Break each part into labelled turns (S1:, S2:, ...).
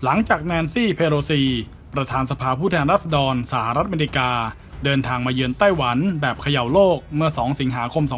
S1: หลังจากแนนซี่เพโลซีประธานสภาผู้แทนราษฎรสหรัฐอเมริกาเดินทางมาเยือนไต้หวันแบบเขย่าโลกเมื่อ2สิงหาคม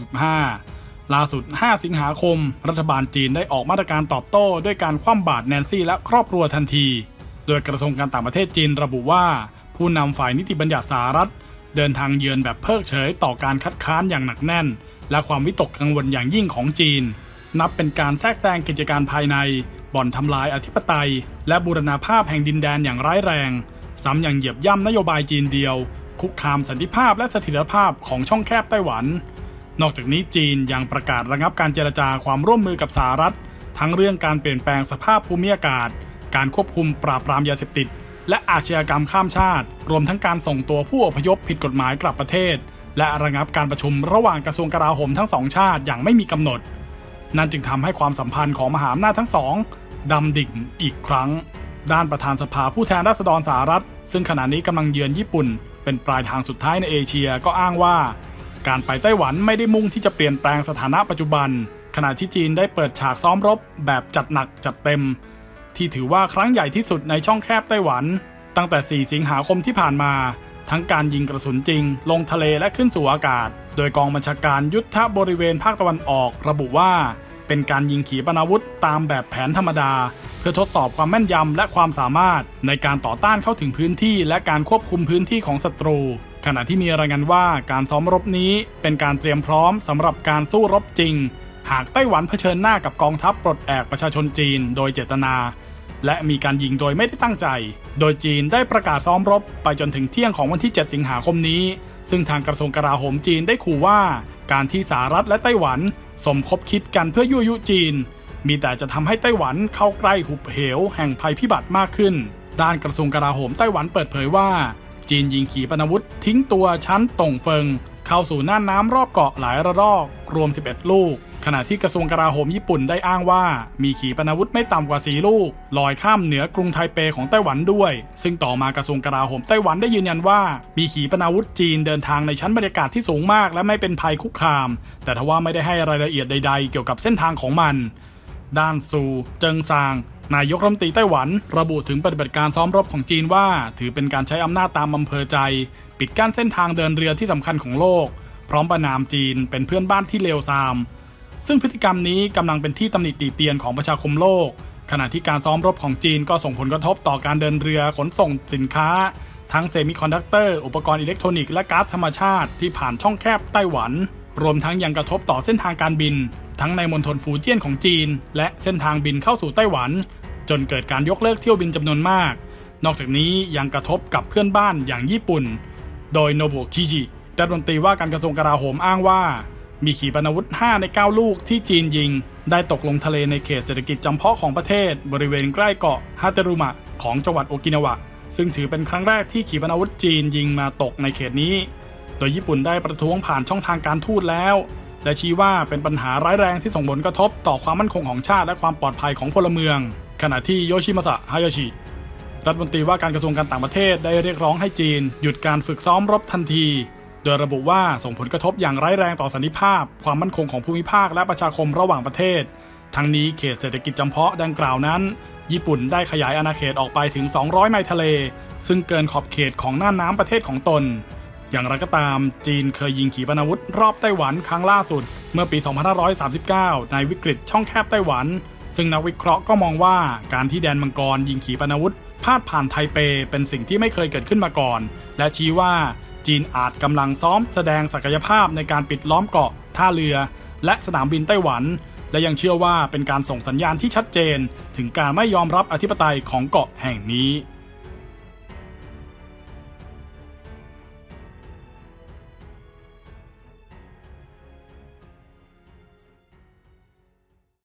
S1: 2565ล่าสุด5สิงหาคมรัฐบาลจีนได้ออกมาตรการตอบโต้ด้วยการคว่ำบาตรแนนซี่และครอบครัวทันทีโดยกระทรวงการต่างประเทศจีนระบุว่าผู้นำฝ่ายนิติบัญญัติสหรัฐเดินทางเยือนแบบเพิกเฉยต่อการคัดค้านอย่างหนักแน่นและความวิตกกังวลอย่างยิ่งของจีนนับเป็นการแทรกแซงกิจการภายในบ่อนทำลายอธิปไตยและบูรณาภาพแห่งดินแดนอย่างร้ายแรงซ้ำยังเหยียบย่ำนโยบายจีนเดียวคุกคามสันติภาพและเสถียรภาพของช่องแคบไต้หวันนอกจากนี้จีนยังประกาศระงับการเจรจาความร่วมมือกับสหรัฐทั้งเรื่องการเปลี่ยนแปลงสภาพภูมิอากาศการควบคุมปราบปรามยาเสพติดและอาชญากรรมข้ามชาติรวมทั้งการส่งตัวผู้อพยพผิดกฎหมายกลับประเทศและระงับการประชุมระหว่างกระทรวงกลาโหมทั้งสองชาติอย่างไม่มีกำหนดนั่นจึงทำให้ความสัมพันธ์ของมหาอำนาจทั้งสองดำดิ่งอีกครั้งด้านประธานสภาผู้แทนราษฎรสหรัฐซึ่งขณะนี้กำลังเยือนญี่ปุ่นเป็นปลายทางสุดท้ายในเอเชียก็อ้างว่าการไปไต้หวันไม่ได้มุ่งที่จะเปลี่ยนแปลงสถานะปัจจุบันขณะที่จีนได้เปิดฉากซ้อมรบแบบจัดหนักจัดเต็มที่ถือว่าครั้งใหญ่ที่สุดในช่องแคบไต้หวันตั้งแต่4สิงหาคมที่ผ่านมาทั้งการยิงกระสุนจริงลงทะเลและขึ้นสู่อากาศโดยกองบัญชาการยุทธบริเวณภาคตะวันออกระบุว่าเป็นการยิงขีปนาวุธตามแบบแผนธรรมดาเพื่อทดสอบความแม่นยำและความสามารถในการต่อต้านเข้าถึงพื้นที่และการควบคุมพื้นที่ของศัตรูขณะที่มีรายงานว่าการซ้อมรบนี้เป็นการเตรียมพร้อมสำหรับการสู้รบจริงหากไต้หวันเผชิญหน้ากับกองทัพปลดแอกประชาชนจีนโดยเจตนาและมีการยิงโดยไม่ได้ตั้งใจโดยจีนได้ประกาศซ้อมรบไปจนถึงเที่ยงของวันที่7สิงหาคมนี้ซึ่งทางกระทรวงกลาโหมจีนได้ขู่ว่าการที่สหรัฐและไต้หวันสมคบคิดกันเพื่อยั่วยุจีนมีแต่จะทำให้ไต้หวันเข้าใกล้หุบเหวแห่งภัยพิบัติมากขึ้นด้านกระทรวงกลาโหมไต้หวันเปิดเผยว่าจีนยิงขีปนาวุธทิ้งตัวชั้นต่งเฟิงเข้าสู่น่านน้ำรอบเกาะหลายระลอกรวม11ลูกขณะที่กระทรวงกลาโหมญี่ปุ่นได้อ้างว่ามีขีปนาวุธไม่ต่ำกว่า4ลูกลอยข้ามเหนือกรุงไทเปของไต้หวันด้วยซึ่งต่อมากระทรวงกลาโหมไต้หวันได้ยืนยันว่ามีขีปนาวุธจีนเดินทางในชั้นบรรยากาศที่สูงมากและไม่เป็นภัยคุกคามแต่ทว่าไม่ได้ให้รายละเอียดใดๆเกี่ยวกับเส้นทางของมันด้านซูเจิงซางนายกรัฐมนตรีไต้หวันระบุถึงปฏิบัติการซ้อมรบของจีนว่าถือเป็นการใช้อำนาจตามอำเภอใจปิดกั้นเส้นทางเดินเรือที่สำคัญของโลกพร้อมประณามจีนเป็นเพื่อนบ้านที่เลวทรามซึ่งพฤติกรรมนี้กำลังเป็นที่ตำหนิติเตียนของประชาคมโลกขณะที่การซ้อมรบของจีนก็ส่งผลกระทบต่อการเดินเรือขนส่งสินค้าทั้งเซมิคอนดักเตอร์อุปกรณ์อิเล็กทรอนิกส์และก๊าซธรรมชาติที่ผ่านช่องแคบไต้หวันรวมทั้งยังกระทบต่อเส้นทางการบินทั้งในมณฑลฟูเจี้ยนของจีนและเส้นทางบินเข้าสู่ไต้หวันจนเกิดการยกเลิกเที่ยวบินจำนวนมากนอกจากนี้ยังกระทบกับเพื่อนบ้านอย่างญี่ปุ่นโดยโนบุคิจิรัฐมนตรีว่าการกระทรวงกลาโหมอ้างว่ามีขีปนาวุธ5ใน9ลูกที่จีนยิงได้ตกลงทะเลในเขตเศรษฐกิจจำเพาะของประเทศบริเวณใกล้เกาะฮาเตรุมะของจังหวัดโอกินาวะซึ่งถือเป็นครั้งแรกที่ขีปนาวุธจีนยิงมาตกในเขตนี้โดยญี่ปุ่นได้ประท้วงผ่านช่องทางการทูตแล้วและชี้ว่าเป็นปัญหาร้ายแรงที่ส่งผลกระทบต่อความมั่นคงของชาติและความปลอดภัยของพลเมืองขณะที่โยชิมาสะฮายาชิรัฐมนตรีว่าการกระทรวงการต่างประเทศได้เรียกร้องให้จีนหยุดการฝึกซ้อมรบทันทีโดยระบุว่าส่งผลกระทบอย่างร้ายแรงต่อสันติภาพความมั่นคงของภูมิภาคและประชาคมระหว่างประเทศทั้งนี้เขตเศรษฐกิจจำเพาะดังกล่าวนั้นญี่ปุ่นได้ขยายอาณาเขตออกไปถึง200ไมล์ทะเลซึ่งเกินขอบเขตของน่านน้ำประเทศของตนอย่างไรก็ตามจีนเคยยิงขีปนาวุธรอบไต้หวันครั้งล่าสุดเมื่อปี2539ในวิกฤตช่องแคบไต้หวันซึ่งนักวิเคราะห์ก็มองว่าการที่แดนมังกรยิงขีปนาวุธพาดผ่านไทเปเป็นสิ่งที่ไม่เคยเกิดขึ้นมาก่อนและชี้ว่าจีนอาจกำลังซ้อมแสดงศักยภาพในการปิดล้อมเกาะท่าเรือและสนามบินไต้หวันและยังเชื่อว่าเป็นการส่งสัญญาณที่ชัดเจนถึงการไม่ยอมรับอธิปไตยของเกาะแห่งนี้